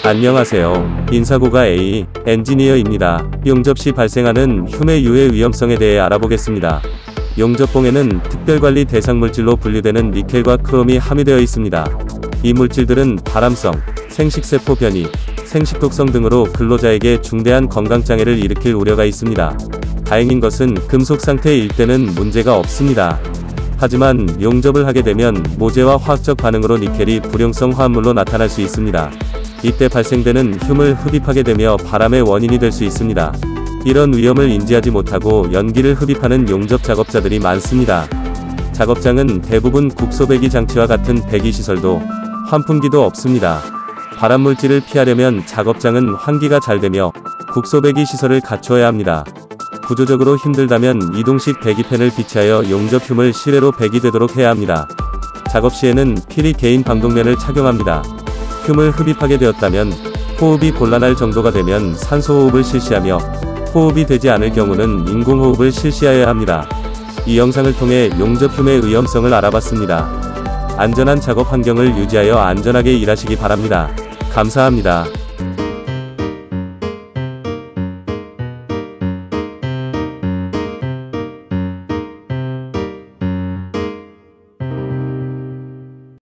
안녕하세요. 인사고가 A 엔지니어입니다. 용접 시 발생하는 흉의 유해 위험성에 대해 알아보겠습니다. 용접봉에는 특별관리 대상 물질로 분류되는 니켈과 크롬이 함유되어 있습니다. 이 물질들은 발암성, 생식세포 변이, 생식독성 등으로 근로자에게 중대한 건강장애를 일으킬 우려가 있습니다. 다행인 것은 금속 상태일 때는 문제가 없습니다. 하지만 용접을 하게 되면 모재와 화학적 반응으로 니켈이 불용성 화합물로 나타날 수 있습니다. 이때 발생되는 흉을 흡입하게 되며 발암의 원인이 될 수 있습니다. 이런 위험을 인지하지 못하고 연기를 흡입하는 용접 작업자들이 많습니다. 작업장은 대부분 국소배기 장치와 같은 배기시설도 환풍기도 없습니다. 발암물질을 피하려면 작업장은 환기가 잘 되며 국소배기 시설을 갖추어야 합니다. 구조적으로 힘들다면 이동식 배기팬을 비치하여 용접 흉을 실외로 배기되도록 해야 합니다. 작업 시에는 필히 개인 방독면을 착용합니다. 흉을 흡입하게 되었다면 호흡이 곤란할 정도가 되면 산소호흡을 실시하며 호흡이 되지 않을 경우는 인공호흡을 실시하여야 합니다. 이 영상을 통해 용접 흉의 위험성을 알아봤습니다. 안전한 작업 환경을 유지하여 안전하게 일하시기 바랍니다. 감사합니다.